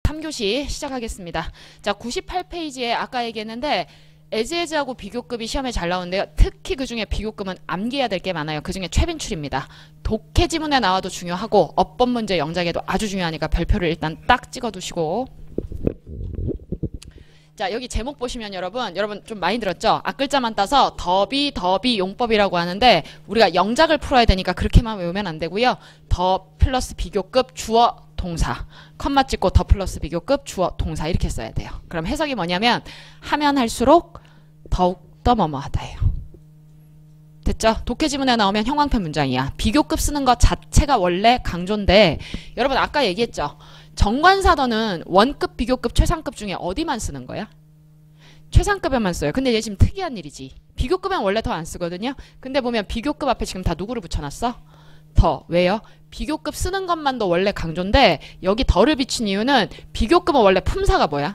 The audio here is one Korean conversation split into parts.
3교시 시작하겠습니다. 자, 98페이지에 아까 얘기했는데 에즈에즈하고 비교급이 시험에 잘 나오는데요. 특히 그 중에 비교급은 암기해야 될 게 많아요. 그 중에 최빈출입니다. 독해 지문에 나와도 중요하고 어법 문제 영작에도 아주 중요하니까 별표를 일단 딱 찍어두시고. 자, 여기 제목 보시면 여러분 좀 많이 들었죠? 앞글자만 따서 더비 용법이라고 하는데 우리가 영작을 풀어야 되니까 그렇게만 외우면 안 되고요. 더 플러스 비교급 주어 동사 컴마 찍고 더 플러스 비교급 주어 동사 이렇게 써야 돼요. 그럼 해석이 뭐냐면 하면 할수록 더욱더 뭐뭐하다예요. 됐죠? 독해 지문에 나오면 형광펜 문장이야. 비교급 쓰는 것 자체가 원래 강조인데 여러분 아까 얘기했죠? 정관사도는 원급, 비교급, 최상급 중에 어디만 쓰는 거야? 최상급에만 써요. 근데 얘 지금 특이한 일이지. 비교급엔 원래 더 안 쓰거든요. 근데 보면 비교급 앞에 지금 다 누구를 붙여놨어? 더. 왜요? 비교급 쓰는 것만도 원래 강조인데 여기 더를 비친 이유는 비교급은 원래 품사가 뭐야?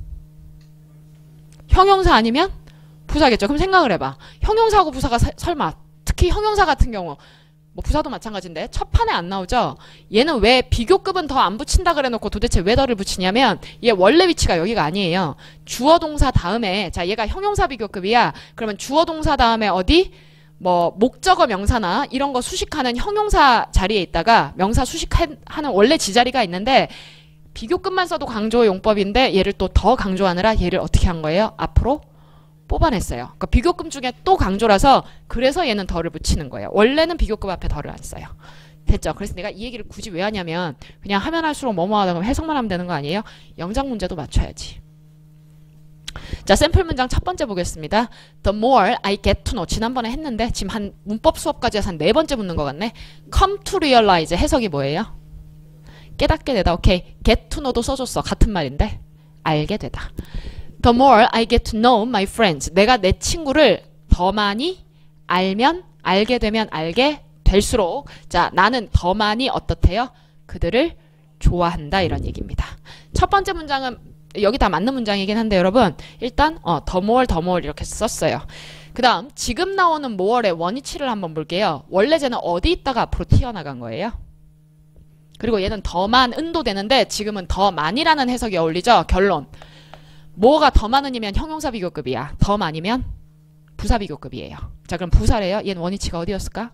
형용사 아니면 부사겠죠. 그럼 생각을 해봐. 형용사하고 부사가 설마 특히 형용사 같은 경우 뭐 부사도 마찬가지인데 첫 판에 안 나오죠. 얘는 왜 비교급은 더 안 붙인다 그래놓고 도대체 왜 더를 붙이냐면 얘 원래 위치가 여기가 아니에요. 주어 동사 다음에 자 얘가 형용사 비교급이야. 그러면 주어 동사 다음에 어디? 뭐 목적어 명사나 이런 거 수식하는 형용사 자리에 있다가 명사 수식하는 원래 지자리가 있는데 비교급만 써도 강조 용법인데 얘를 또 더 강조하느라 얘를 어떻게 한 거예요? 앞으로 뽑아냈어요. 그러니까 비교급 중에 또 강조라서 그래서 얘는 더를 붙이는 거예요. 원래는 비교급 앞에 더를 안 써요. 됐죠? 그래서 내가 이 얘기를 굳이 왜 하냐면 그냥 하면 할수록 뭐뭐 하다 보면 해석만 하면 되는 거 아니에요? 영작 문제도 맞춰야지. 자, 샘플 문장 첫 번째 보겠습니다. The more I get to know. 지난번에 했는데 지금 한 문법 수업까지 해서 한 4번째 붙는 것 같네. Come to realize. 해석이 뭐예요? 깨닫게 되다. 오케이. get to know도 써줬어. 같은 말인데. 알게 되다. The more I get to know my friends. 내가 내 친구를 더 많이 알면, 알게 되면 알게 될수록 자, 나는 더 많이 어떻대요? 그들을 좋아한다. 이런 얘기입니다. 첫 번째 문장은 여기 다 맞는 문장이긴 한데 여러분 일단 the more 이렇게 썼어요. 그 다음 지금 나오는 more의 원위치를 한번 볼게요. 원래 쟤는 어디 있다가 앞으로 튀어나간 거예요? 그리고 얘는 더만 은도 되는데 지금은 더 많이라는 해석이 어울리죠? 결론. 뭐가 더 많으면 형용사 비교급이야. 더 많으면 부사 비교급이에요. 자 그럼 부사래요. 얘는 원위치가 어디였을까?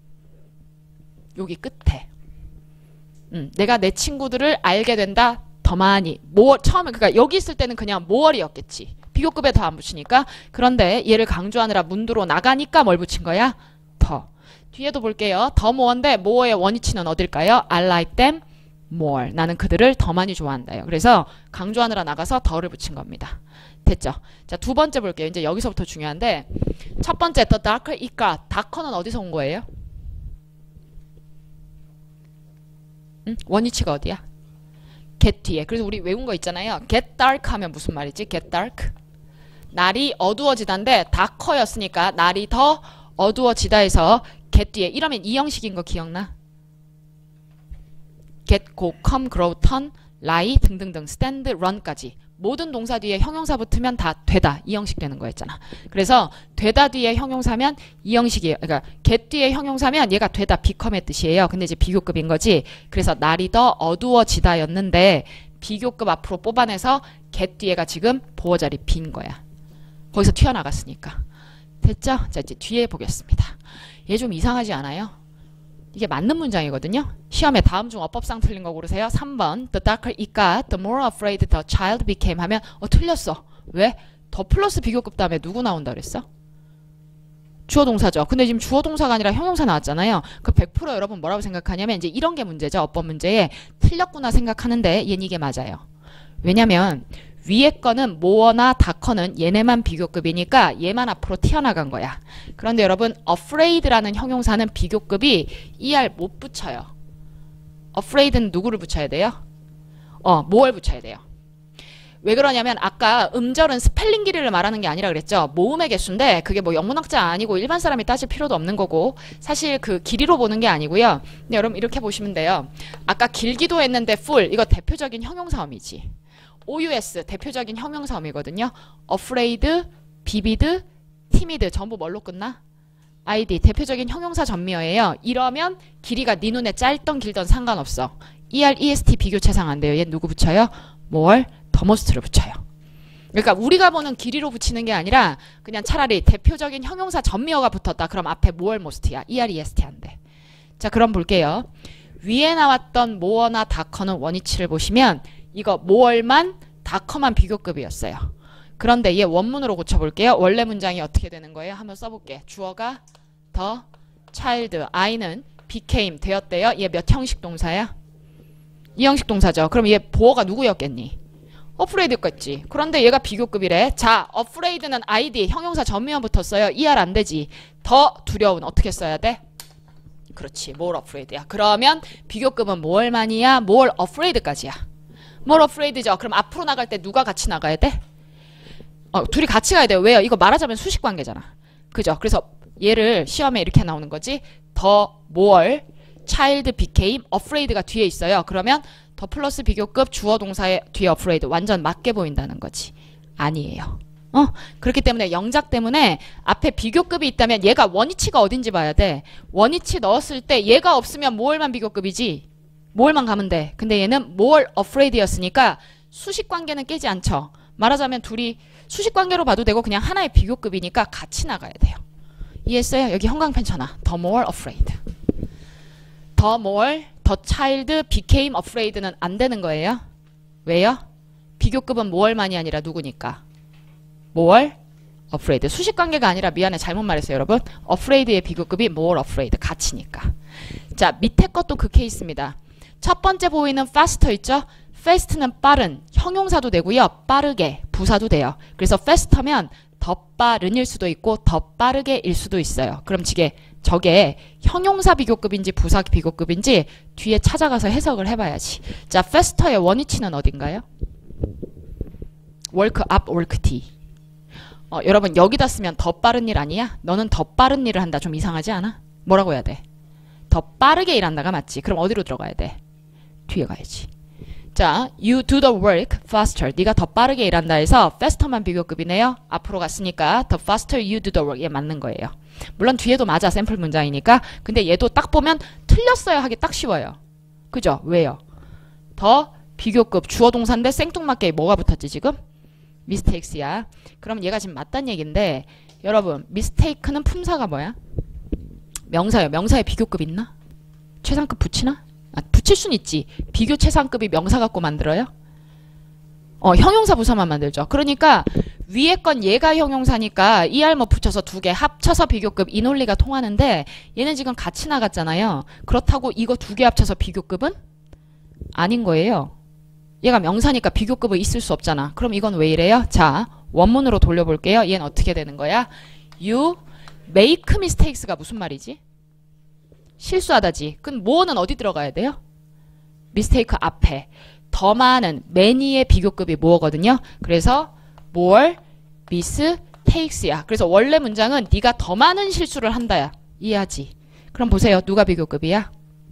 여기 끝에. 내가 내 친구들을 알게 된다. 더 많이. 처음에 그러니까 여기 있을 때는 그냥 more이었겠지. 비교급에 더 안 붙이니까. 그런데 얘를 강조하느라 문두로 나가니까 뭘 붙인 거야? 더. 뒤에도 볼게요. 더 more인데 more의 원위치는 어딜까요? I like them more. 나는 그들을 더 많이 좋아한다요. 그래서 강조하느라 나가서 더를 붙인 겁니다. 됐죠? 자, 두 번째 볼게요. 이제 여기서부터 중요한데 첫 번째 the darker it got. darker는 어디서 온 거예요? 원위치가 어디야? get 뒤에. 그래서 우리 외운 거 있잖아요. get dark 하면 무슨 말이지? get dark. 날이 어두워지다인데 darker였으니까 날이 더 어두워지다 해서 get 뒤에. 이러면 이 형식인 거 기억나? get, go, come, grow, turn, lie 등등등 stand, run까지 모든 동사 뒤에 형용사 붙으면 다 되다 이 형식 되는 거였잖아. 그래서 되다 뒤에 형용사면 이 형식이에요. 그러니까 get 뒤에 형용사면 얘가 되다 become의 뜻이에요. 근데 이제 비교급인 거지. 그래서 날이 더 어두워지다였는데 비교급 앞으로 뽑아내서 get 뒤에가 지금 보어 자리 빈 거야. 거기서 튀어나갔으니까. 됐죠? 자 이제 뒤에 보겠습니다. 얘 좀 이상하지 않아요? 이게 맞는 문장이거든요. 시험에 다음 중 어법상 틀린 거 고르세요. 3번 The darker it got, the more afraid the child became 하면 틀렸어. 왜? 더 플러스 비교급 다음에 누구 나온다 그랬어? 주어 동사죠. 근데 지금 주어 동사가 아니라 형용사 나왔잖아요. 그 100% 여러분 뭐라고 생각하냐면 이제 이런 게 문제죠. 어법 문제에 틀렸구나 생각하는데 얘는 이게 맞아요. 왜냐면 위에 거는 more나 darker는 얘네만 비교급이니까 얘만 앞으로 튀어나간 거야. 그런데 여러분 afraid라는 형용사는 비교급이 er 못 붙여요. afraid는 누구를 붙여야 돼요? more를 붙여야 돼요. 왜 그러냐면 아까 음절은 스펠링 길이를 말하는 게 아니라 그랬죠. 모음의 개수인데 그게 뭐 영문학자 아니고 일반 사람이 따질 필요도 없는 거고 사실 그 길이로 보는 게 아니고요. 근데 여러분 이렇게 보시면 돼요. 아까 길기도 했는데 full 이거 대표적인 형용사음이지. OUS 대표적인 형용사음이거든요. afraid, vivid, timid 전부 뭘로 끝나? id 대표적인 형용사 전미어예요. 이러면 길이가 네 눈에 짧던 길던 상관없어. ER, EST 비교 최상 안 돼요. 얘 누구 붙여요? 뭘? 더 most를 붙여요. 그러니까 우리가 보는 길이로 붙이는 게 아니라 그냥 차라리 대표적인 형용사 전미어가 붙었다. 그럼 앞에 more most야. EREST 한대. 자, 그럼 볼게요. 위에 나왔던 more나 darker는 원위치를 보시면 이거 more만 darker만 비교급이었어요. 그런데 얘 원문으로 고쳐볼게요. 원래 문장이 어떻게 되는 거예요? 한번 써볼게. 주어가 the child, I는 became 되었대요. 얘 몇 형식 동사야? 2형식 동사죠. 그럼 얘 보어가 누구였겠니? afraid겠지. 그런데 얘가 비교급이래. 자, afraid는 id, 형용사 전미어 붙었어요. ER 안 되지. 더 두려운 어떻게 써야 돼? 그렇지. more afraid야. 그러면 비교급은 more만이야? more afraid까지야. more afraid죠. 그럼 앞으로 나갈 때 누가 같이 나가야 돼? 둘이 같이 가야 돼요. 왜요? 이거 말하자면 수식관계잖아. 그죠? 그래서 얘를 시험에 이렇게 나오는 거지. 더 more child became afraid가 뒤에 있어요. 그러면 더 플러스 비교급 주어 동사의 뒤에 afraid 완전 맞게 보인다는 거지. 아니에요. 그렇기 때문에 영작 때문에 앞에 비교급이 있다면 얘가 원위치가 어딘지 봐야 돼. 원위치 넣었을 때 얘가 없으면 more만 비교급이지. more만 가면 돼. 근데 얘는 more afraid였으니까 수식관계는 깨지 않죠. 말하자면 둘이 수식관계로 봐도 되고 그냥 하나의 비교급이니까 같이 나가야 돼요. 이해했어요? 여기 형광펜 쳐놔. The more afraid. The more, the child became afraid는 안 되는 거예요. 왜요? 비교급은 more만이 아니라 누구니까? more afraid. 수식관계가 아니라 미안해 잘못 말했어요 여러분. afraid의 비교급이 more afraid. 같이니까. 자, 밑에 것도 그 케이스입니다. 첫 번째 보이는 faster 있죠? fast는 빠른, 형용사도 되고요. 빠르게, 부사도 돼요. 그래서 faster면 더 빠른일 수도 있고 더 빠르게일 수도 있어요. 그럼 저게 형용사 비교급인지 부사 비교급인지 뒤에 찾아가서 해석을 해봐야지. 자, faster의 원위치는 어딘가요? work up, work d. 여러분 여기다 쓰면 더 빠른 일 아니야? 너는 더 빠른 일을 한다. 좀 이상하지 않아? 뭐라고 해야 돼? 더 빠르게 일한다가 맞지. 그럼 어디로 들어가야 돼? 뒤에 가야지. 자, you do the work faster. 네가 더 빠르게 일한다 해서 faster만 비교급이네요. 앞으로 갔으니까 the faster you do the work. 얘 맞는 거예요. 물론 뒤에도 맞아. 샘플 문장이니까. 근데 얘도 딱 보면 틀렸어요 하기 딱 쉬워요. 그죠? 왜요? 더 비교급 주어 동사인데 생뚱맞게 뭐가 붙었지 지금? mistakes야. 그럼 얘가 지금 맞단 얘긴데 여러분 mistake는 품사가 뭐야? 명사예요. 명사에 비교급 있나? 최상급 붙이나? 붙일 순 있지. 비교 최상급이 명사 갖고 만들어요? 형용사 부사만 만들죠. 그러니까 위에 건 얘가 형용사니까 er 뭐 붙여서 두 개 합쳐서 비교급 이 논리가 통하는데 얘는 지금 같이 나갔잖아요. 그렇다고 이거 두 개 합쳐서 비교급은 아닌 거예요. 얘가 명사니까 비교급은 있을 수 없잖아. 그럼 이건 왜 이래요? 자, 원문으로 돌려볼게요. 얘는 어떻게 되는 거야? You make mistakes가 무슨 말이지? 실수하다지. 그럼 more는 어디 들어가야 돼요? mistake 앞에. 더 많은 many의 비교급이 more거든요. 그래서 more mistakes야. 그래서 원래 문장은 네가 더 많은 실수를 한다야. 이해하지? 그럼 보세요. 누가 비교급이야?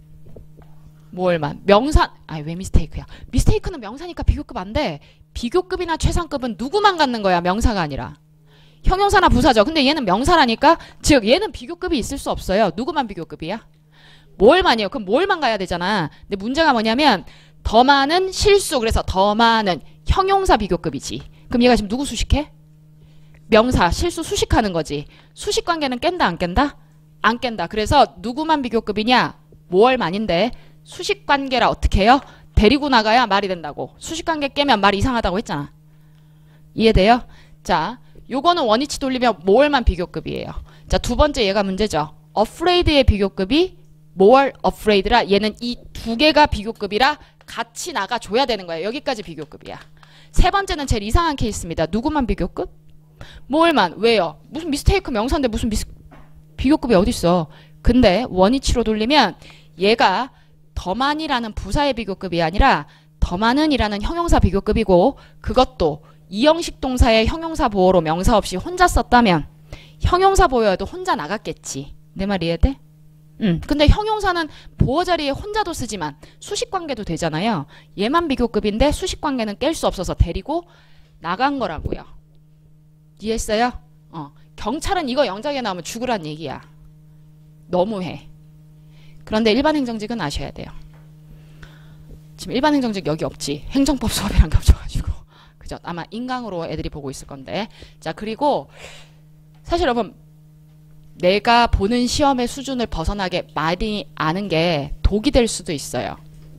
more만. 명사. 왜 mistake야? mistake는 명사니까 비교급 안 돼. 비교급이나 최상급은 누구만 갖는 거야. 명사가 아니라. 형용사나 부사죠. 근데 얘는 명사라니까 즉 얘는 비교급이 있을 수 없어요. 누구만 비교급이야? more만이요. 그럼 more만 가야 되잖아. 근데 문제가 뭐냐면 더 많은 실수. 그래서 더 많은 형용사 비교급이지. 그럼 얘가 지금 누구 수식해? 명사. 실수 수식하는 거지. 수식관계는 깬다 안 깬다? 안 깬다. 그래서 누구만 비교급이냐? more만인데 수식관계라 어떻게 해요? 데리고 나가야 말이 된다고. 수식관계 깨면 말 이상하다고 했잖아. 이해돼요? 자, 요거는 원위치 돌리면 more만 비교급이에요. 자, 두 번째 얘가 문제죠. afraid의 비교급이 more afraid라 얘는 이 두 개가 비교급이라 같이 나가줘야 되는 거예요. 여기까지 비교급이야. 세 번째는 제일 이상한 케이스입니다. 누구만 비교급? more만. 왜요? 무슨 mistake 명사인데 무슨 비교급이 어딨어. 근데 원위치로 돌리면 얘가 더 많이라는 부사의 비교급이 아니라 더 많은이라는 형용사 비교급이고 그것도 이형식 동사의 형용사 보호로 명사 없이 혼자 썼다면 형용사 보호여도 혼자 나갔겠지. 내 말 이해돼? 근데 형용사는 보호 자리에 혼자도 쓰지만 수식관계도 되잖아요. 얘만 비교급인데 수식관계는 깰 수 없어서 데리고 나간 거라고요. 이해했어요? 경찰은 이거 영작에 나오면 죽으란 얘기야. 너무해. 그런데 일반 행정직은 아셔야 돼요. 지금 일반 행정직 여기 없지. 행정법 수업이랑 겹쳐가지고. 그죠? 아마 인강으로 애들이 보고 있을 건데. 자, 그리고 사실 여러분 내가 보는 시험의 수준을 벗어나게 많이 아는 게 독이 될 수도 있어요.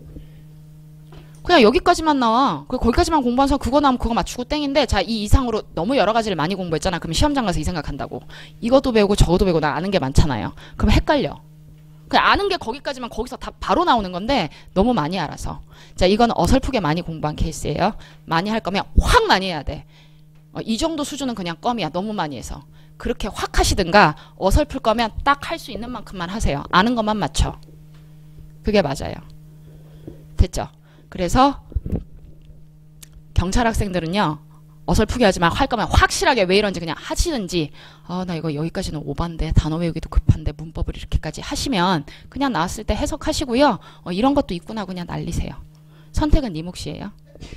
그냥 여기까지만 나와. 거기까지만 공부해서 그거 나오면 그거 맞추고 땡인데 자, 이 이상으로 너무 여러 가지를 많이 공부했잖아. 그럼 시험장 가서 이 생각한다고. 이것도 배우고 저것도 배우고 나 아는 게 많잖아요. 그럼 헷갈려. 그냥 아는 게 거기까지만 거기서 다 바로 나오는 건데 너무 많이 알아서. 자, 이건 어설프게 많이 공부한 케이스예요. 많이 할 거면 확 많이 해야 돼. 이 정도 수준은 그냥 껌이야. 너무 많이 해서. 그렇게 확 하시든가 어설플 거면 딱 할 수 있는 만큼만 하세요. 아는 것만 맞춰. 그게 맞아요. 됐죠? 그래서 경찰 학생들은요. 어설프게 하지만 할 거면 확실하게 왜 이런지 그냥 하시든지 나 이거 여기까지는 오반데 단어 외우기도 급한데 문법을 이렇게까지 하시면 그냥 나왔을 때 해석하시고요. 이런 것도 있구나 그냥 날리세요. 선택은 네 몫이에요.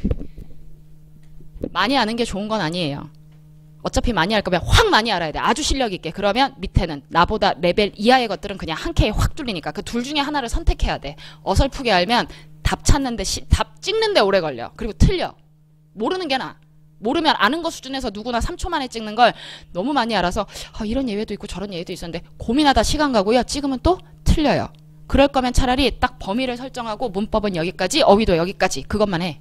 많이 아는 게 좋은 건 아니에요. 어차피 많이 할 거면 확 많이 알아야 돼. 아주 실력 있게. 그러면 밑에는 나보다 레벨 이하의 것들은 그냥 한 큐에 확 뚫리니까 그 둘 중에 하나를 선택해야 돼. 어설프게 알면 답 찾는데 답 찍는데 오래 걸려. 그리고 틀려. 모르는 게 나아. 모르면 아는 거 수준에서 누구나 3초 만에 찍는 걸 너무 많이 알아서 이런 예외도 있고 저런 예외도 있었는데 고민하다 시간 가고요. 찍으면 또 틀려요. 그럴 거면 차라리 딱 범위를 설정하고 문법은 여기까지, 어휘도 여기까지 그것만 해.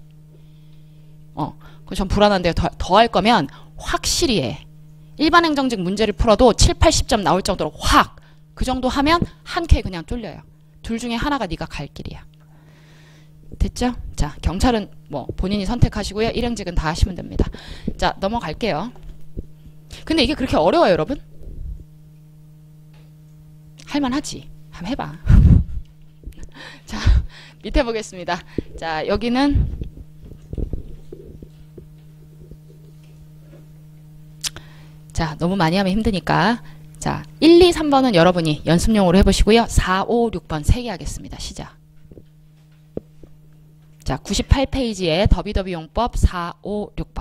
전 불안한데요. 더 할 거면 확실히 해. 일반 행정직 문제를 풀어도 7, 80점 나올 정도로 확! 그 정도 하면 한 큐에 그냥 뚫려요. 둘 중에 하나가 네가 갈 길이야. 됐죠? 자, 경찰은 뭐 본인이 선택하시고요. 일행직은 다 하시면 됩니다. 자, 넘어갈게요. 근데 이게 그렇게 어려워요, 여러분? 할만하지. 한번 해봐. 자, 밑에 보겠습니다. 자, 여기는 자, 너무 많이 하면 힘드니까 자, 1, 2, 3번은 여러분이 연습용으로 해보시고요. 4, 5, 6번 3개 하겠습니다. 시작. 자, 98페이지에 더비더비용법 4, 5, 6번.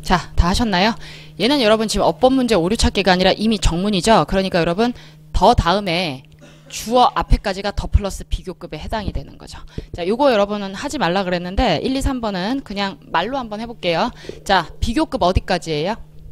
자, 다 하셨나요? 얘는 여러분 지금 어법 문제 오류 찾기가 아니라 이미 정문이죠. 그러니까 여러분 더 다음에 주어 앞에까지가 더 플러스 비교급에 해당이 되는 거죠. 자, 요거 여러분은 하지 말라 그랬는데 1, 2, 3번은 그냥 말로 한번 해볼게요. 자, 비교급 어디까지예요?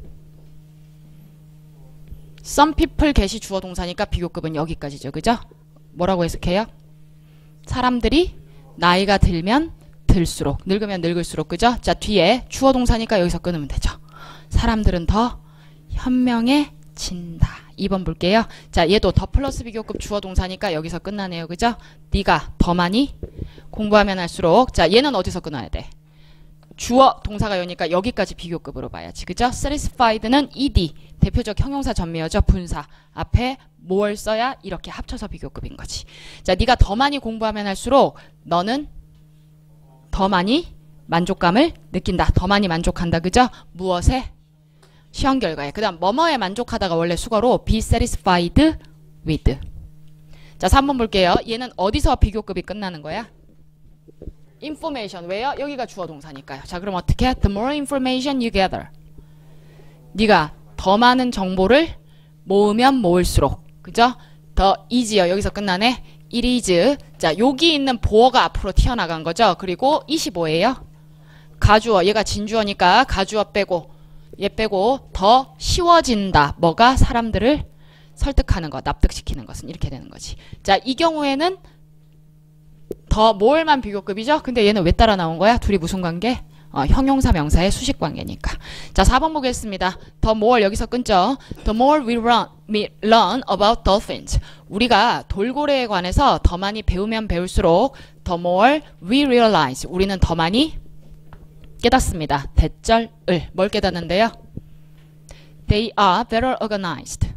Some people get이 주어 동사니까 비교급은 여기까지죠. 그죠? 뭐라고 해석해요? 사람들이 나이가 들면 들수록, 늙으면 늙을수록, 그죠? 자, 뒤에 주어 동사니까 여기서 끊으면 되죠. 사람들은 더 현명해진다. 2번 볼게요. 자, 얘도 더 플러스 비교급 주어 동사니까 여기서 끝나네요. 그죠? 네가 더 많이 공부하면 할수록. 자, 얘는 어디서 끊어야 돼? 주어 동사가 여니까 여기까지 비교급으로 봐야지. 그죠? satisfied는 ed. 대표적 형용사 전미어죠. 분사. 앞에 뭘 써야 이렇게 합쳐서 비교급인 거지. 자, 네가 더 많이 공부하면 할수록 너는 더 많이 만족감을 느낀다. 더 많이 만족한다. 그죠? 무엇에? 시험 결과에. 그 다음 뭐뭐에 만족하다가 원래 수거로 be satisfied with. 자, 3번 볼게요. 얘는 어디서 비교급이 끝나는 거야? information. 왜요? 여기가 주어 동사니까요. 자, 그럼 어떻게? The more information you gather. 네가 더 많은 정보를 모으면 모을수록. 그죠? 더 easier. 여기서 끝나네. it is. 자, 여기 있는 보어가 앞으로 튀어나간 거죠. 그리고 25예요. 가주어. 얘가 진주어니까 가주어 빼고 얘 빼고 더 쉬워진다. 뭐가? 사람들을 설득하는 것, 납득시키는 것은 이렇게 되는 거지. 자, 이 경우에는 더 more만 비교급이죠. 근데 얘는 왜 따라 나온 거야? 둘이 무슨 관계? 형용사 명사의 수식 관계니까. 자, 4번 보겠습니다. The more 여기서 끊죠. The more we learn about dolphins. 우리가 돌고래에 관해서 더 많이 배우면 배울수록 the more we realize. 우리는 더 많이 깨닫습니다. 대절을. 뭘 깨닫는데요? They are better organized.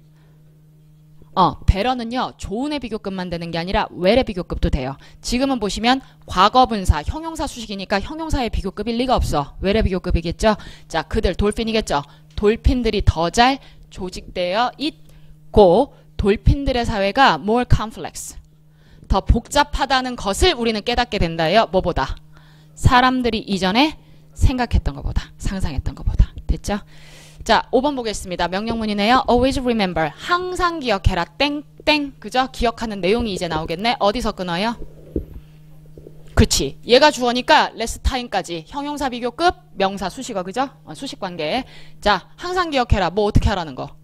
better는요. 좋은의 비교급만 되는 게 아니라 well의 비교급도 돼요. 지금은 보시면 과거분사, 형용사 수식이니까 형용사의 비교급일 리가 없어. well의 비교급이겠죠. 자, 그들 돌핀이겠죠. 돌핀들이 더 잘 조직되어 있고 돌핀들의 사회가 more complex. 더 복잡하다는 것을 우리는 깨닫게 된다예요. 뭐보다? 사람들이 이전에 생각했던 것보다, 상상했던 것보다. 됐죠? 자, 5번 보겠습니다. 명령문이네요. Always remember. 항상 기억해라. 땡땡. 그죠? 기억하는 내용이 이제 나오겠네. 어디서 끊어요? 그치. 얘가 주어니까 less time까지. 형용사 비교급, 명사 수식어. 그죠? 수식 관계. 자, 항상 기억해라. 뭐 어떻게 하라는 거?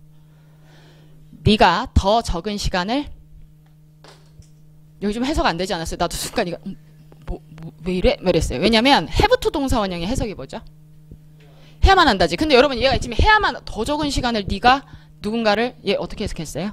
네가 더 적은 시간을 여기 좀 해석 안 되지 않았어요? 나도 순간 이거 왜 이래? 왜 이랬어요? 왜냐면 have to 동사 원형의 해석이 뭐죠? 해야만 한다지. 근데 여러분 얘가 지금 해야만 더 적은 시간을 네가 누군가를 얘 어떻게 해석했어요?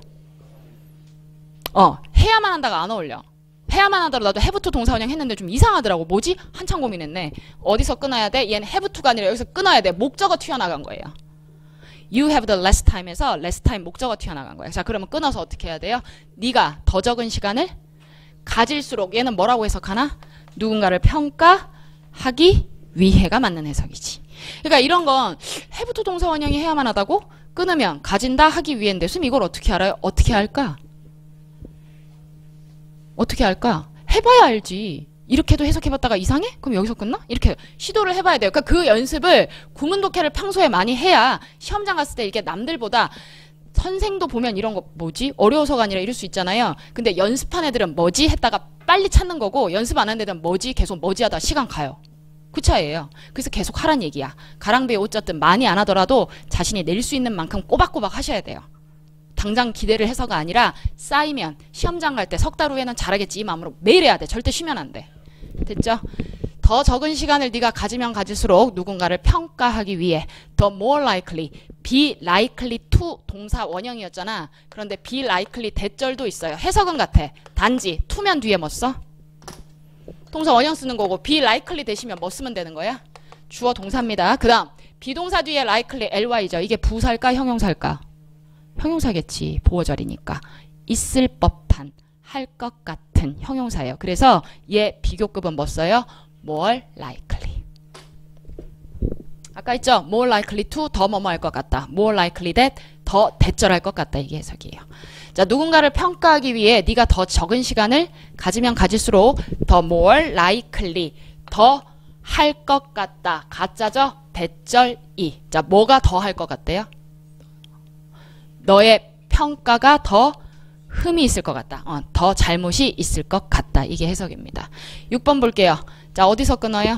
해야만 한다가 안 어울려. 해야만 한다로 나도 have to 동사 원형 했는데 좀 이상하더라고. 뭐지? 한참 고민했네. 어디서 끊어야 돼? 얘는 have to가 아니라 여기서 끊어야 돼. 목적어 튀어나간 거예요. You have the less time에서 less time 목적어 튀어나간 거예요. 자, 그러면 끊어서 어떻게 해야 돼요? 네가 더 적은 시간을 가질수록 얘는 뭐라고 해석하나? 누군가를 평가하기 위해가 맞는 해석이지. 그러니까 이런 건 have to 동사 원형이 해야만 하다고? 끊으면 가진다 하기 위해인데 그럼 이걸 어떻게 알아요? 어떻게 할까? 어떻게 할까? 해봐야 알지. 이렇게도 해석해봤다가 이상해? 그럼 여기서 끝나? 이렇게 시도를 해봐야 돼요. 그러니까 그 연습을 구문독해를 평소에 많이 해야 시험장 갔을 때 이게 남들보다 선생도 보면 이런 거 뭐지? 어려워서가 아니라 이럴 수 있잖아요. 근데 연습한 애들은 뭐지? 했다가 빨리 찾는 거고 연습 안 한 애들은 뭐지? 계속 뭐지 하다 시간 가요. 그 차이예요. 그래서 계속 하란 얘기야. 가랑비에 옷 젖든 많이 안 하더라도 자신이 낼 수 있는 만큼 꼬박꼬박 하셔야 돼요. 당장 기대를 해서가 아니라 쌓이면 시험장 갈 때 석 달 후에는 잘하겠지 이 마음으로 매일 해야 돼. 절대 쉬면 안 돼. 됐죠? 더 적은 시간을 네가 가지면 가질수록 누군가를 평가하기 위해 the more likely, be likely to 동사 원형이었잖아. 그런데 be likely 대절도 있어요. 해석은 같아. 단지 to면 뒤에 뭐 써? 동사 원형 쓰는 거고 be likely 대시면 뭐 쓰면 되는 거야? 주어 동사입니다. 그 다음 비동사 뒤에 likely ly죠. 이게 부사일까 형용사일까? 형용사겠지. 보어절이니까. 있을 법한, 할 것 같은 형용사예요. 그래서 얘 비교급은 뭐 써요? more likely. 아까 있죠? more likely to 더 뭐뭐 할 것 같다. more likely that 더 대절할 것 같다. 이게 해석이에요. 자, 누군가를 평가하기 위해 네가 더 적은 시간을 가지면 가질수록 더 more likely 더 할 것 같다. 가짜죠? 대절 이. 자, 뭐가 더 할 것 같대요? 너의 평가가 더 흠이 있을 것 같다. 더 잘못이 있을 것 같다. 이게 해석입니다. 6번 볼게요. 자, 어디서 끊어요?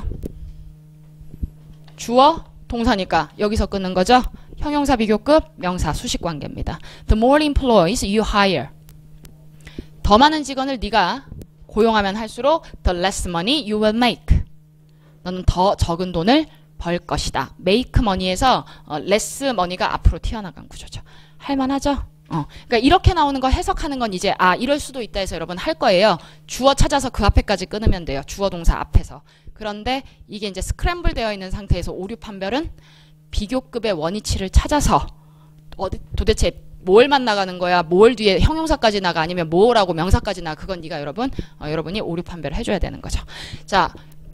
주어, 동사니까 여기서 끊는 거죠. 형용사 비교급, 명사, 수식 관계입니다. The more employees you hire. 더 많은 직원을 네가 고용하면 할수록 the less money you will make. 너는 더 적은 돈을 벌 것이다. make money에서 less money가 앞으로 튀어나간 구조죠. 할만하죠? 그러니까 이렇게 나오는 거 해석하는 건 이제 이럴 수도 있다 해서 여러분 할 거예요. 주어 찾아서 그 앞에까지 끊으면 돼요. 주어 동사 앞에서. 그런데 이게 이제 스크램블 되어 있는 상태에서 오류 판별은 비교급의 원위치를 찾아서 도대체 뭘만 나가는 거야? 뭘 뒤에 형용사까지 나가? 아니면 뭐라고 명사까지 나가? 그건 네가 여러분이 오류 판별을 해줘야 되는 거죠. 자,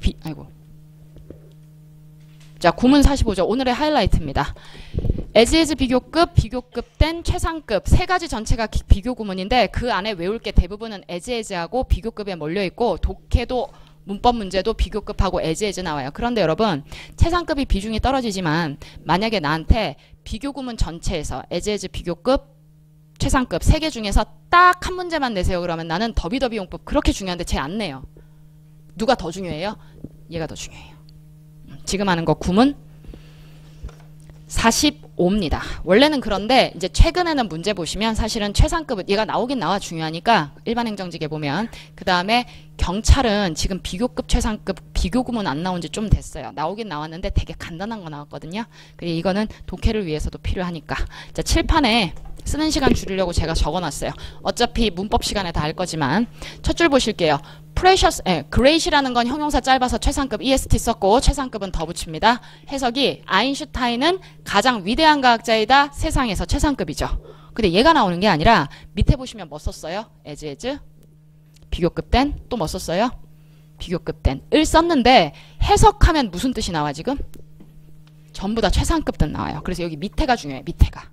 자, 구문 45조 오늘의 하이라이트입니다. as 비교급 된 최상급 세 가지 전체가 비교 구문인데 그 안에 외울 게 대부분은 as하고 비교급에 몰려있고 독해도 문법 문제도 비교급하고 as 나와요. 그런데 여러분 최상급이 비중이 떨어지지만 만약에 나한테 비교 구문 전체에서 as 비교급 최상급 세 개 중에서 딱 한 문제만 내세요. 그러면 나는 더비더비 용법 그렇게 중요한데 쟤 안 내요. 누가 더 중요해요? 얘가 더 중요해요. 지금 하는 거 구문 45입니다. 원래는 그런데 이제 최근에는 문제 보시면 사실은 최상급은 얘가 나오긴 나와 중요하니까 일반 행정직에 보면 그 다음에 경찰은 지금 비교급 최상급 비교 구문 안 나온 지 좀 됐어요. 나오긴 나왔는데 되게 간단한 거 나왔거든요. 그리고 이거는 독해를 위해서도 필요하니까. 자, 칠판에 쓰는 시간 줄이려고 제가 적어놨어요. 어차피 문법 시간에 다 할 거지만 첫 줄 보실게요. great이라는 건 형용사 짧아서 최상급 est 썼고 최상급은 더 붙입니다. 해석이 아인슈타인은 가장 위대한 과학자이다. 세상에서 최상급이죠. 근데 얘가 나오는 게 아니라 밑에 보시면 뭐 썼어요? as 비교급 된 또 뭐 썼어요? 비교급 된을 썼는데 해석하면 무슨 뜻이 나와 지금? 전부 다 최상급 뜻 나와요. 그래서 여기 밑에가 중요해. 밑에가.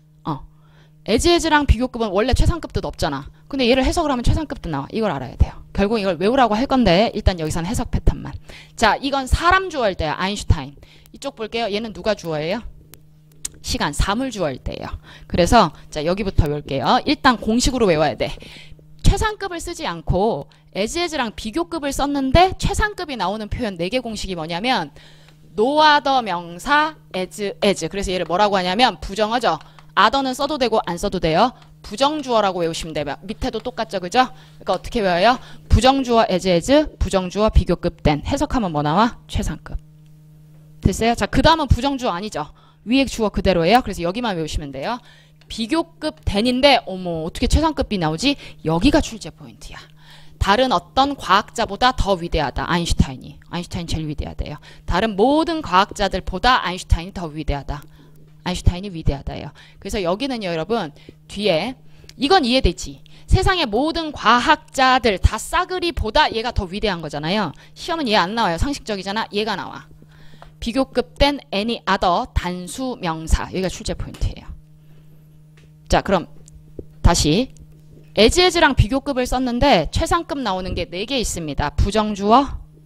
as랑 비교급은 원래 최상급 뜻 없잖아. 근데 얘를 해석을 하면 최상급 뜻 나와. 이걸 알아야 돼요. 결국 이걸 외우라고 할 건데 일단 여기서는 해석 패턴만. 자, 이건 사람 주어일 때야. 아인슈타인. 이쪽 볼게요. 얘는 누가 주어예요? 시간, 사물 주어일 때예요. 그래서 자, 여기부터 외울게요. 일단 공식으로 외워야 돼. 최상급을 쓰지 않고 as랑 비교급을 썼는데 최상급이 나오는 표현 4개 공식이 뭐냐면 no other 명사 as. 그래서 얘를 뭐라고 하냐면 부정어죠. other는 써도 되고 안 써도 돼요. 부정주어라고 외우시면 돼요. 밑에도 똑같죠. 그죠? 그러니까 어떻게 외워요? 부정주어 as, 부정주어 비교급 된. 해석하면 뭐 나와? 최상급. 됐어요? 자, 그 다음은 부정주어 아니죠. 위에 주어 그대로예요. 그래서 여기만 외우시면 돼요. 비교급 된인데 어머 어떻게 최상급이 나오지? 여기가 출제 포인트야. 다른 어떤 과학자보다 더 위대하다. 아인슈타인 제일 위대하대요. 다른 모든 과학자들보다 아인슈타인이 더 위대하다. 아인슈타인이 위대하다예요. 그래서 여기는요 여러분 뒤에 이건 이해되지. 세상의 모든 과학자들 다 싸그리보다 얘가 더 위대한 거잖아요. 시험은 얘 안 나와요. 상식적이잖아. 얘가 나와. 비교급된 any other 단수 명사. 여기가 출제 포인트예요. 자, 그럼 다시 as랑 비교급을 썼는데 최상급 나오는 게 4개 있습니다. 부정주어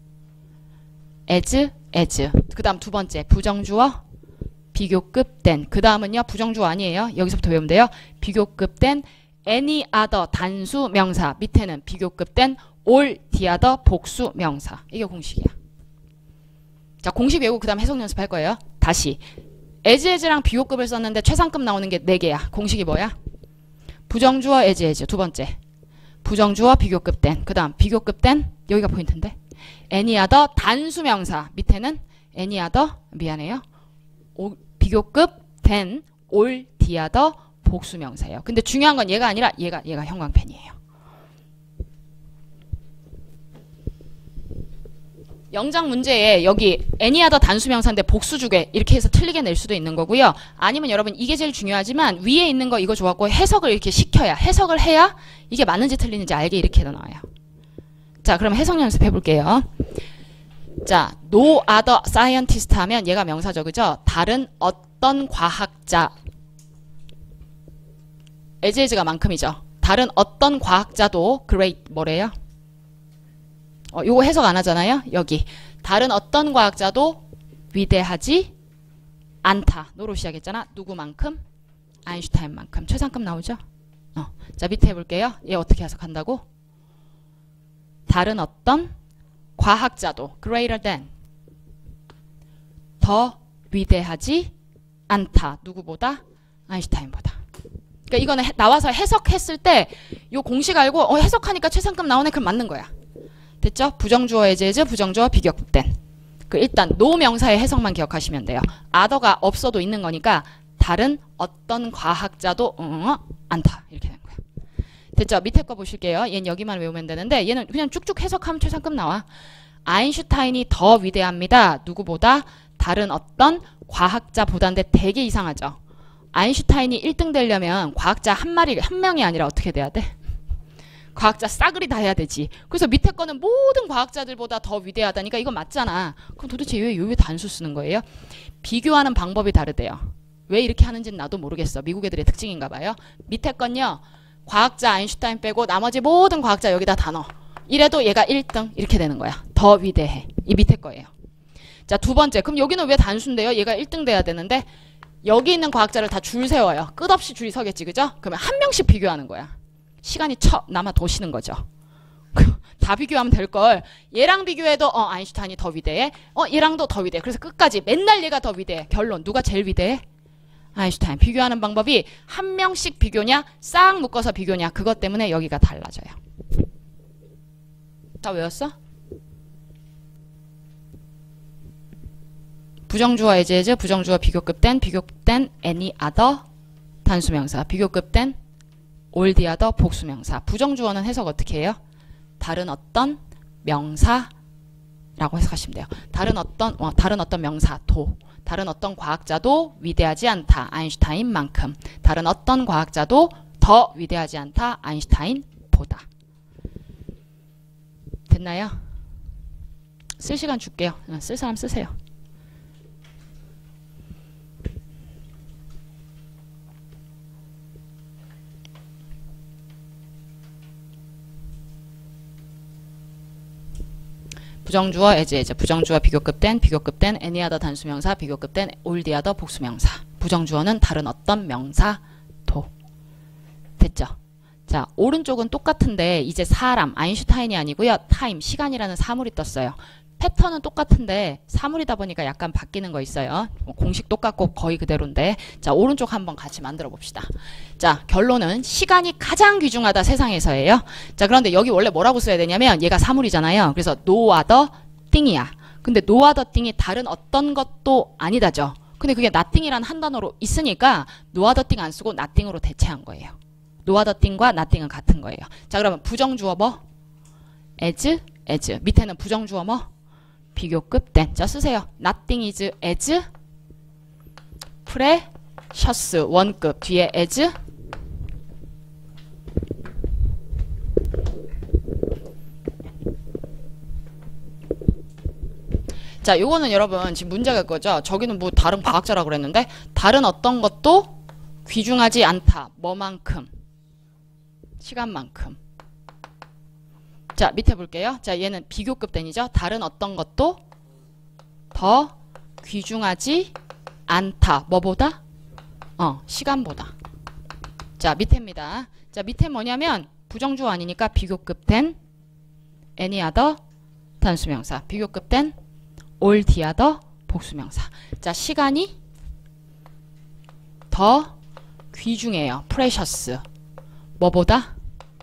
as. 그 다음 두 번째 부정주어 비교급 된. 그 다음은요 부정주어 아니에요. 여기서부터 외우면 돼요. 비교급 된 any other 단수 명사. 밑에는 비교급 된 all the other 복수 명사. 이게 공식이야. 자, 공식 외우고 그 다음 해석 연습할 거예요. 다시 as랑 비교급을 썼는데 최상급 나오는 게 4개야. 공식이 뭐야? 부정주어 as. 두 번째 부정주어 비교급 된. 그 다음 비교급 된 여기가 포인트인데 any other 단수 명사. 밑에는 any other 미안해요. 비교급 된 all the other 복수 명사예요. 근데 중요한 건 얘가 아니라 얘가 형광펜이에요. 영장 문제에 여기 any other 단수 명사인데 복수 주게 이렇게 해서 틀리게 낼 수도 있는 거고요. 아니면 여러분 이게 제일 중요하지만 위에 있는 거 이거 좋았고 해석을 이렇게 시켜야 해석을 해야 이게 맞는지 틀리는지 알게 이렇게 해도 나와요. 자, 그럼 해석 연습해 볼게요. 자, no other scientist 하면 얘가 명사죠. 그죠? 다른 어떤 과학자. as가 만큼이죠. 다른 어떤 과학자도 great 뭐래요? 요거 해석 안 하잖아요. 여기 다른 어떤 과학자도 위대하지 않다. 노로 시작했잖아. 누구만큼? 아인슈타인만큼. 최상급 나오죠? 자, 밑에 해볼게요. 얘 어떻게 해석한다고? 다른 어떤 과학자도 greater than 더 위대하지 않다. 누구보다? 아인슈타인보다. 그러니까 이거는 나와서 해석했을 때 요 공식 알고 해석하니까 최상급 나오네. 그럼 맞는 거야. 됐죠? 부정주어 as 부정주어 비교급된. 그 일단 노명사의 해석만 기억하시면 돼요. other가 없어도 있는 거니까 다른 어떤 과학자도 않다. 이렇게 되는 거야. 됐죠? 밑에 거 보실게요. 얘는 여기만 외우면 되는데 얘는 그냥 쭉쭉 해석하면 최상급 나와. 아인슈타인이 더 위대합니다. 누구보다? 다른 어떤 과학자보다인데 되게 이상하죠? 아인슈타인이 1등 되려면 과학자 한 명이 아니라 어떻게 돼야 돼? 과학자 싸그리 다 해야 되지. 그래서 밑에 거는 모든 과학자들보다 더 위대하다니까 이거 맞잖아. 그럼 도대체 왜 단수 쓰는 거예요? 비교하는 방법이 다르대요. 왜 이렇게 하는지는 나도 모르겠어. 미국 애들의 특징인가 봐요. 밑에 건요. 과학자 아인슈타인 빼고 나머지 모든 과학자 여기다 다 넣어. 이래도 얘가 1등 이렇게 되는 거야. 더 위대해. 이 밑에 거예요. 자, 두 번째. 그럼 여기는 왜 단수인데요? 얘가 1등 돼야 되는데 여기 있는 과학자를 다 줄 세워요. 끝없이 줄이 서겠지. 그죠? 그러면 한 명씩 비교하는 거야. 시간이 남아 도시는 거죠. 다 비교하면 될걸. 얘랑 비교해도 아인슈타인이 더 위대해. 얘랑도 더 위대해. 그래서 끝까지 맨날 얘가 더 위대해. 결론 누가 제일 위대해? 아인슈타인. 비교하는 방법이 한 명씩 비교냐 싹 묶어서 비교냐 그것 때문에 여기가 달라져요. 다 외웠어? 부정주어 as 부정주어 비교급된 any other 단수명사 비교급된 all the other 복수명사. 부정주어는 해석 어떻게 해요? 다른 어떤 명사라고 해석하시면 돼요. 다른 어떤 명사도 다른 어떤 과학자도 위대하지 않다. 아인슈타인만큼. 다른 어떤 과학자도 더 위대하지 않다. 아인슈타인보다. 됐나요? 쓸 시간 줄게요. 쓸 사람 쓰세요. 부정주어 as 부정주어 비교급된 any other 단수명사 비교급된 all the other 복수명사. 부정주어는 다른 어떤 명사도. 됐죠? 자, 오른쪽은 똑같은데 이제 사람 아인슈타인이 아니고요. 타임 시간이라는 사물이 떴어요. 패턴은 똑같은데 사물이다 보니까 약간 바뀌는 거 있어요. 공식 똑같고 거의 그대로인데. 자, 오른쪽 한번 같이 만들어 봅시다. 자, 결론은 시간이 가장 귀중하다 세상에서예요. 자, 그런데 여기 원래 뭐라고 써야 되냐면 얘가 사물이잖아요. 그래서 no other thing이야. 근데 no other thing이 다른 어떤 것도 아니다죠. 근데 그게 nothing이라는 한 단어로 있으니까 no other thing 안 쓰고 nothing으로 대체한 거예요. no other thing과 nothing은 같은 거예요. 자, 그러면 부정주어 뭐? as 밑에는 부정주어 뭐? 비교급된. 자, 쓰세요. Nothing is as precious. 원급 뒤에 as 자, 요거는 여러분 지금 문제가 그거죠. 저기는 뭐 다른 과학자라고 그랬는데 다른 어떤 것도 귀중하지 않다. 뭐만큼? 시간만큼. 자, 밑에 볼게요. 자, 얘는 비교급된이죠. 다른 어떤 것도 더 귀중하지 않다. 뭐보다? 시간보다. 자, 밑에입니다. 자, 밑에 뭐냐면 부정주어 아니니까 비교급된 any other 단수명사. 비교급된 all the other 복수명사. 자, 시간이 더 귀중해요. precious. 뭐보다?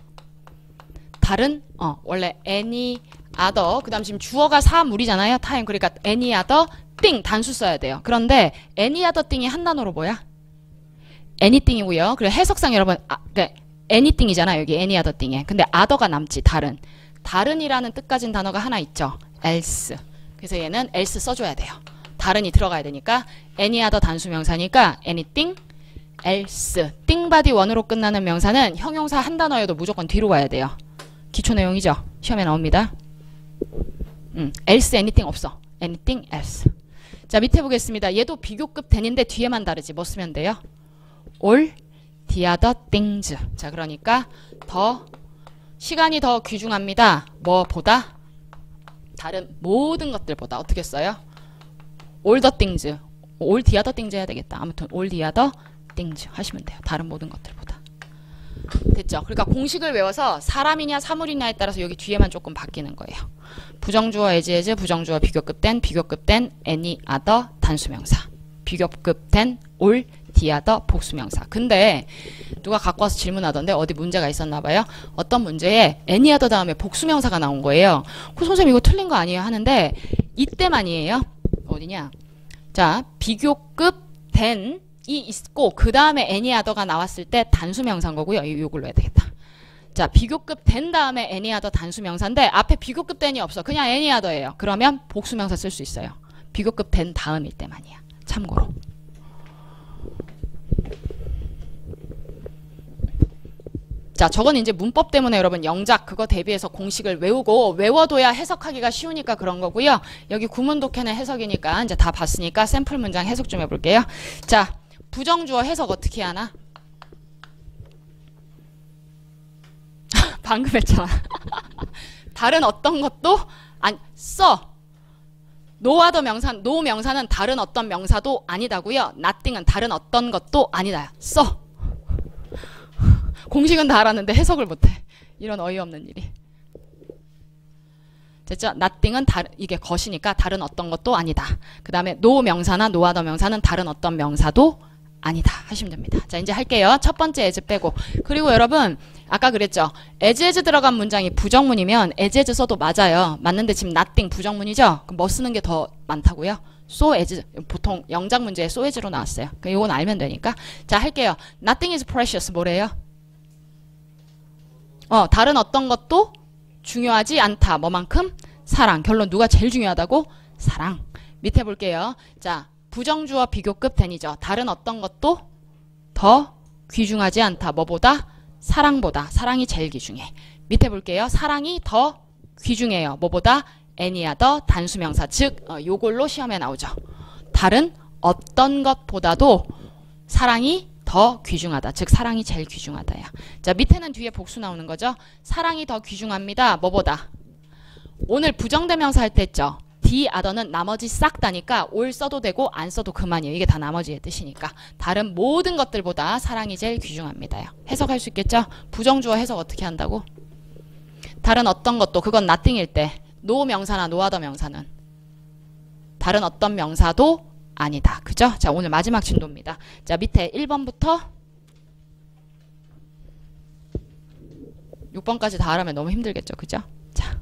다른 원래 any other 그 다음 지금 주어가 사물이잖아요. time. 그러니까 any other thing 단수 써야 돼요. 그런데 any other thing이 한 단어로 뭐야? anything이고요. 그리고 해석상 여러분 그러니까 anything이잖아. 여기 any other thing에. 근데 other가 남지. 다른이라는 뜻 가진 단어가 하나 있죠. else. 그래서 얘는 else 써줘야 돼요. 다른이 들어가야 되니까 any other 단수명사니까 anything else. 띵바디 원으로 끝나는 명사는 형용사 한 단어여도 무조건 뒤로 가야 돼요. 기초 내용이죠. 시험에 나옵니다. else, anything 없어. anything else. 자, 밑에 보겠습니다. 얘도 비교급 된인데 뒤에만 다르지. 뭐 쓰면 돼요? all the other things. 자, 그러니까 시간이 더 귀중합니다. 뭐보다? 다른 모든 것들보다. 어떻게 써요? all the things, all the other things 해야 되겠다. 아무튼 all the other things 하시면 돼요. 다른 모든 것들보다. 됐죠? 그러니까 공식을 외워서 사람이냐 사물이냐에 따라서 여기 뒤에만 조금 바뀌는 거예요. 부정주어 as, 부정주어 비교급된 any other 단수명사, 비교급된 all the other 복수명사. 근데 누가 갖고 와서 질문하던데 어디 문제가 있었나 봐요. 어떤 문제에 any other 다음에 복수명사가 나온 거예요. 선생님 이거 틀린 거 아니에요? 하는데 이때만이에요. 어디냐? 자, 비교급 된이 있고 그 다음에 any other가 나왔을 때 단수명사인 거고요. 이걸로 해야 되겠다. 자, 비교급 된 다음에 any other 단수명사인데 앞에 비교급 된이 없어. 그냥 any other예요. 그러면 복수명사 쓸 수 있어요. 비교급 된 다음일 때만이야. 참고로. 자, 저건 이제 문법 때문에 여러분 영작 그거 대비해서 공식을 외우고 외워둬야 해석하기가 쉬우니까 그런 거고요. 여기 구문 독해는 해석이니까 이제 다 봤으니까 샘플 문장 해석 좀 해볼게요. 자, 부정주어 해석 어떻게 하나? 방금 했잖아. 다른 어떤 것도 안 써. 노와더 명사, 노 명사는 다른 어떤 명사도 아니다고요. nothing은 다른 어떤 것도 아니다. 써. 공식은 다 알았는데 해석을 못해. 이런 어이없는 일이. 됐죠? nothing은 이게 것이니까 다른 어떤 것도 아니다. 그 다음에 no 명사나 no other 명사는 다른 어떤 명사도 아니다 하시면 됩니다. 자, 이제 할게요. 첫 번째 as 빼고. 그리고 여러분 아까 그랬죠? as 들어간 문장이 부정문이면 as 써도 맞아요. 맞는데 지금 nothing 부정문이죠? 그럼 뭐 쓰는 게 더 많다고요? so as, 보통 영작 문제에 so as로 나왔어요. 이건 알면 되니까. 자, 할게요. nothing is precious 뭐래요? 다른 어떤 것도 중요하지 않다. 뭐만큼? 사랑. 결론 누가 제일 중요하다고? 사랑. 밑에 볼게요. 자, 부정주어 비교급 된이죠. 다른 어떤 것도 더 귀중하지 않다. 뭐보다? 사랑보다. 사랑이 제일 귀중해. 밑에 볼게요. 사랑이 더 귀중해요. 뭐보다? any other 단수명사. 즉 요걸로 시험에 나오죠. 다른 어떤 것보다도 사랑이 더 귀중하다. 즉 사랑이 제일 귀중하다야. 자, 밑에는 뒤에 복수 나오는 거죠. 사랑이 더 귀중합니다. 뭐보다? 오늘 부정대명사 할 때 했죠. the other는 나머지 싹 다니까 올 써도 되고 안 써도 그만이에요. 이게 다 나머지의 뜻이니까. 다른 모든 것들보다 사랑이 제일 귀중합니다. 해석할 수 있겠죠? 부정주어 해석 어떻게 한다고? 다른 어떤 것도 그건 nothing일 때 no 명사나 no other 명사는 다른 어떤 명사도 아니다. 그죠? 자, 오늘 마지막 진도입니다. 자, 밑에 1번부터 6번까지 다 하려면 너무 힘들겠죠. 그죠? 자,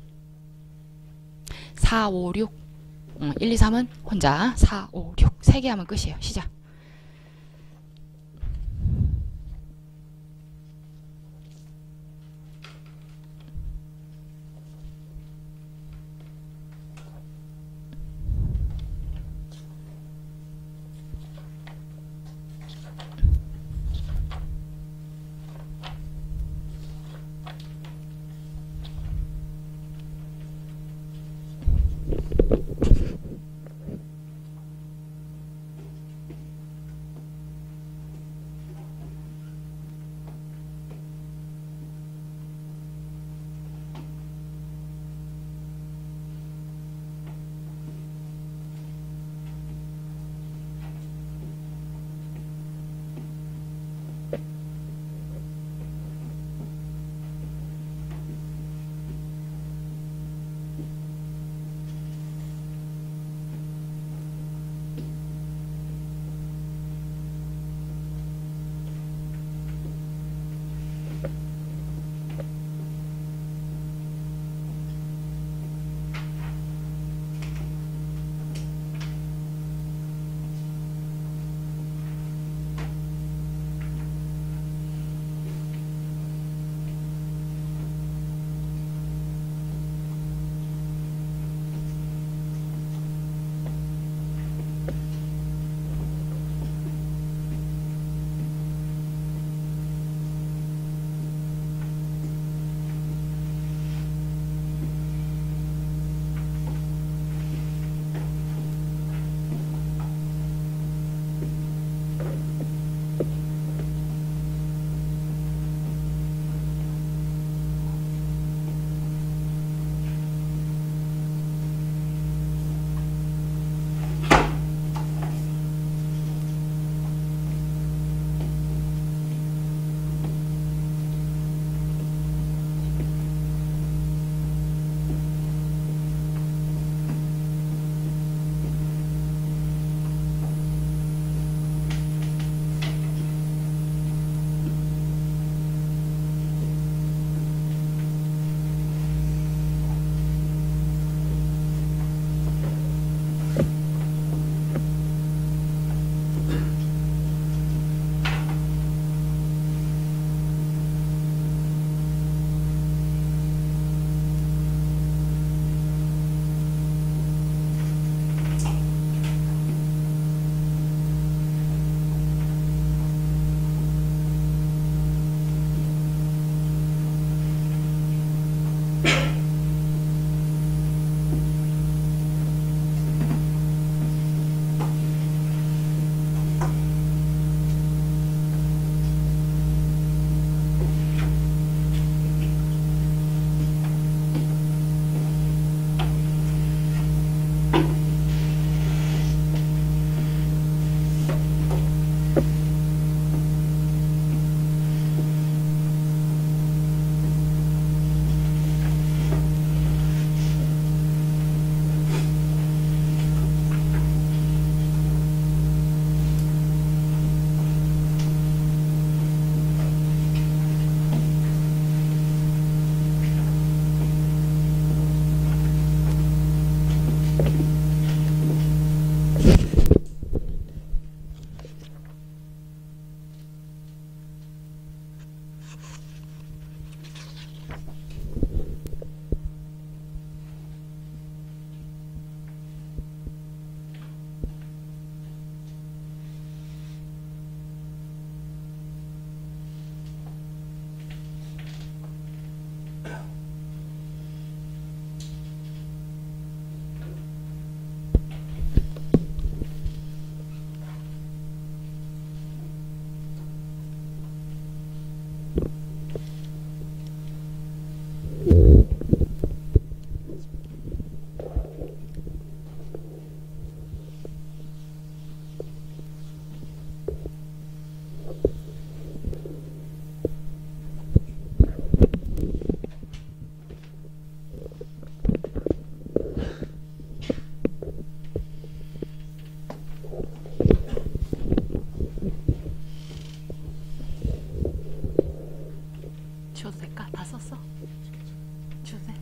4, 5, 6 1, 2, 3은 혼자 4, 5, 6 3개 하면 끝이에요. 시작. 지워도 될까? 다 썼어? 지워도 돼?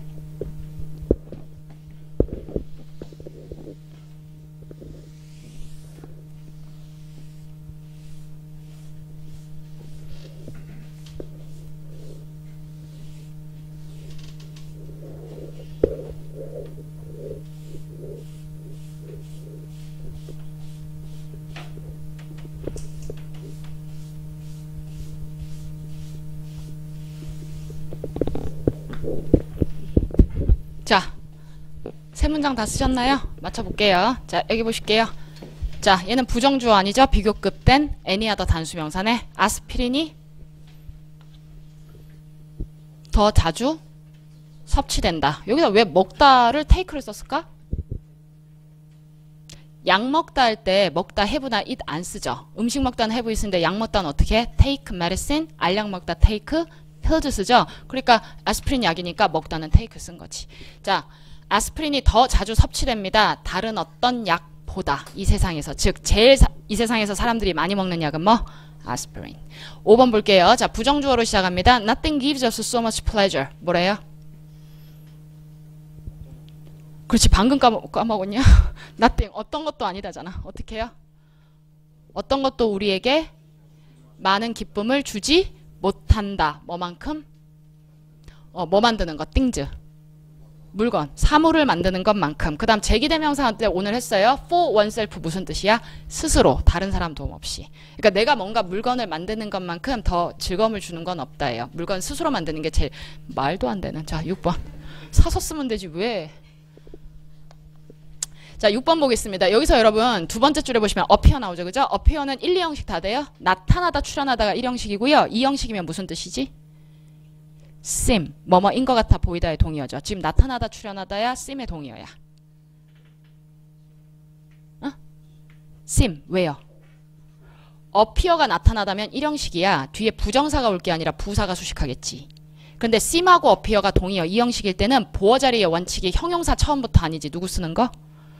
자, 세 문장 다 쓰셨나요? 맞춰볼게요. 자, 여기 보실게요. 자, 얘는 부정주어 아니죠? 비교급된 애니아더 단수명사네. 아스피린이 더 자주 섭취된다. 여기서 왜 먹다를 take를 썼을까? 약 먹다 할 때 먹다 have나 it 안 쓰죠. 음식 먹다는 have 있는데 약 먹다는 어떻게 해? take medicine, 알약 먹다 take pills 쓰죠. 그러니까 아스피린 약이니까 먹다는 take 쓴 거지. 자, 아스피린이 더 자주 섭취됩니다. 다른 어떤 약보다 이 세상에서. 즉 제일 이 세상에서 사람들이 많이 먹는 약은 뭐? 아스피린. 5번 볼게요. 자, 부정주어로 시작합니다. Nothing gives us so much pleasure. 뭐래요? 그렇지, 방금 까먹었냐? Nothing, 어떤 것도 아니다잖아. 어떻게 해요? 어떤 것도 우리에게 많은 기쁨을 주지 못한다. 뭐만큼? 뭐 만드는 것? things. 물건, 사물을 만드는 것만큼. 그 다음 제기대명사 때 오늘 했어요. for oneself 무슨 뜻이야? 스스로, 다른 사람 도움 없이. 그러니까 내가 뭔가 물건을 만드는 것만큼 더 즐거움을 주는 건 없다예요. 물건 스스로 만드는 게 제일 말도 안 되는. 자, 6번. 사서 쓰면 되지 왜? 자, 6번 보겠습니다. 여기서 여러분 두 번째 줄에 보시면 appear 나오죠. 그죠? appear는 1, 2형식 다 돼요. 나타나다, 출현하다가 1형식이고요. 2형식이면 무슨 뜻이지? seem, 뭐뭐인 것 같아 보이다의 동의어죠. 지금 나타나다, 출현하다야 seem의 동의어야. 어? seem, 왜요? appear가 나타나다면 1형식이야. 뒤에 부정사가 올 게 아니라 부사가 수식하겠지. 근데 seem하고 appear가 동의어 2형식일 때는 보어 자리의 원칙이 형용사 처음부터 아니지. 누구 쓰는 거?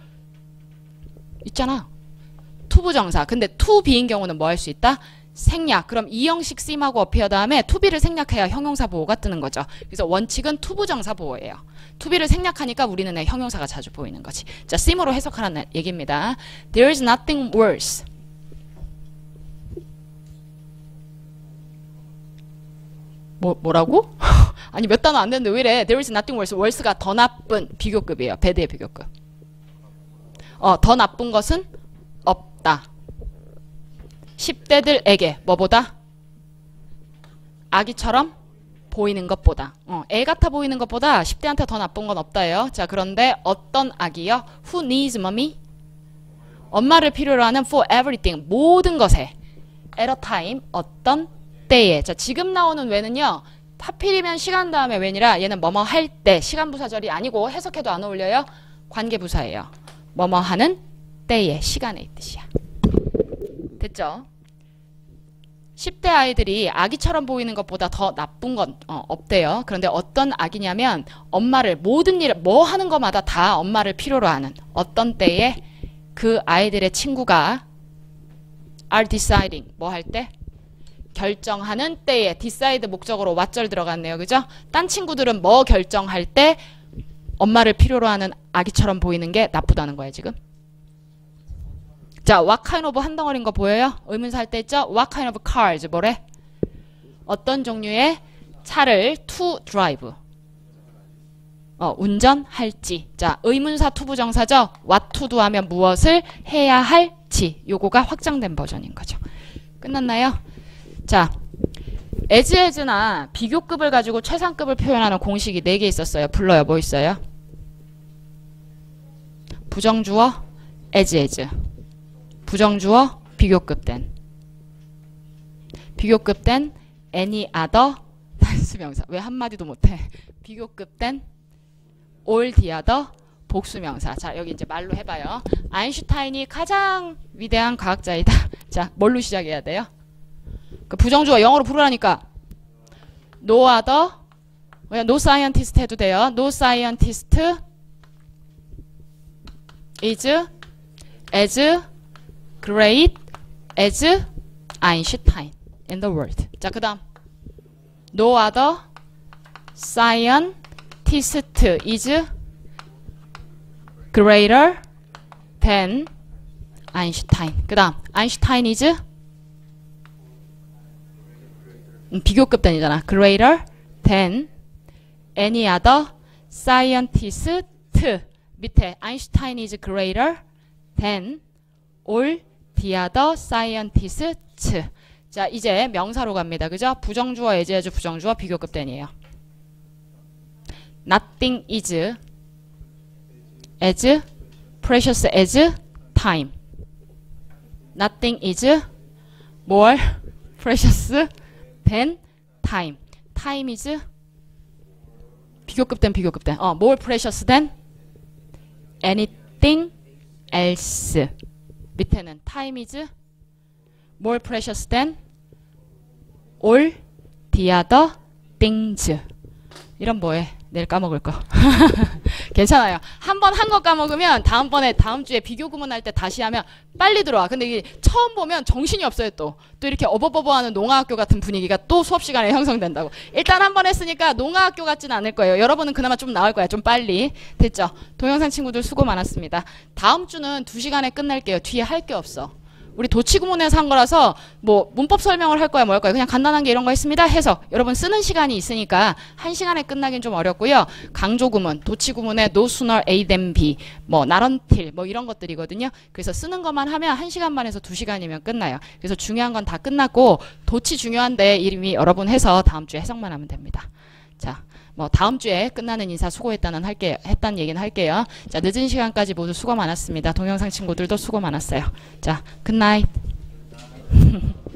있잖아. to 부정사. 근데 to be인 경우는 뭐 할 수 있다? 생략. 그럼 이 형식 seem하고 appear 다음에 to be를 생략해야 형용사 보호가 뜨는 거죠. 그래서 원칙은 to 부정사 보호예요. to be를 생략하니까 우리는 형용사가 자주 보이는 거지. 자, seem으로 해석하라는 얘기입니다. There is nothing worse. 뭐라고? 아니 몇 단어 안 되는데 왜 이래? There is nothing worse. worse가 더 나쁜 비교급이에요. 배드의 비교급. 더 나쁜 것은 없다. 10대들에게 뭐보다? 아기처럼 보이는 것보다. 애 같아 보이는 것보다 10대한테 더 나쁜 건 없다예요. 자, 그런데 어떤 아기요? Who needs mommy? 엄마를 필요로 하는 for everything. 모든 것에. at a time. 어떤 때에. 자, 지금 나오는 왜는요. 하필이면 시간 다음에 when이라 얘는 뭐뭐 할 때. 시간 부사절이 아니고 해석해도 안 어울려요. 관계 부사예요. 뭐뭐 하는 때에. 시간의 뜻이야. 됐죠? 10대 아이들이 아기처럼 보이는 것보다 더 나쁜 건 없대요. 그런데 어떤 아기냐면 엄마를 모든 일, 뭐 하는 것마다 다 엄마를 필요로 하는 어떤 때에 그 아이들의 친구가 are deciding 뭐 할 때? 결정하는 때에 decide 목적으로 what절 들어갔네요. 그죠? 딴 친구들은 뭐 결정할 때 엄마를 필요로 하는 아기처럼 보이는 게 나쁘다는 거예요. 지금. 자, what kind of 한 덩어리인 거 보여요? 의문사 할 때 있죠? What kind of cars? 뭐래? 어떤 종류의 차를 to drive. 운전할지. 자, 의문사 to 부정사죠? what to도 하면 무엇을 해야 할지. 요거가 확장된 버전인 거죠. 끝났나요? 자, as나 비교급을 가지고 최상급을 표현하는 공식이 4개 있었어요. 불러요. 뭐 있어요? 부정주어 as. 부정주어 비교급된. 비교급된 any other 단수명사. 왜 한마디도 못해? 비교급된 all the other 복수명사. 자, 여기 이제 말로 해봐요. 아인슈타인이 가장 위대한 과학자이다. 자, 뭘로 시작해야 돼요? 그 부정주어 영어로 부르라니까. No other, no scientist 해도 돼요. No scientist is as great as Einstein in the world. 자, 그 다음. No other scientist is greater than Einstein. 그 다음. Einstein is 비교급 단위잖아. greater than any other scientist. 밑에 Einstein is greater than all the other scientists. 자, 이제 명사로 갑니다. 그죠? 부정주어, as 부정주어, 비교급 단위예요. Nothing is as precious as time. Nothing is more precious than time. Time is 비교급 된 more precious than anything else. 밑에는 time is more precious than all the other things. 이런 뭐해? 내일 까먹을 거. 괜찮아요. 한 번 한 거 까먹으면 다음번에 다음 주에 비교 구문할 때 다시 하면 빨리 들어와. 근데 이게 처음 보면 정신이 없어요. 또 이렇게 어버버버하는 농아학교 같은 분위기가 또 수업 시간에 형성된다고. 일단 한 번 했으니까 농아학교 같진 않을 거예요. 여러분은 그나마 좀 나을 거야. 좀 빨리. 됐죠? 동영상 친구들 수고 많았습니다. 다음 주는 2시간에 끝낼게요. 뒤에 할 게 없어. 우리 도치구문에서 한 거라서 뭐 문법 설명을 할 거야 뭐 할 거야 그냥 간단한 게 이런 거 있습니다 해서 여러분 쓰는 시간이 있으니까 1시간에 끝나긴 좀 어렵고요. 강조구문, 도치구문에 no sooner A than B, 뭐 not until 뭐 이런 것들이거든요. 그래서 쓰는 것만 하면 1시간 반에서 2시간이면 끝나요. 그래서 중요한 건 다 끝났고 도치 중요한데 이름이 여러분 해서 다음 주에 해석만 하면 됩니다. 자, 뭐 다음 주에 끝나는 인사 수고했다는 했다는 얘기는 할게요. 자, 늦은 시간까지 모두 수고 많았습니다. 동영상 친구들도 수고 많았어요. 자, 굿나잇.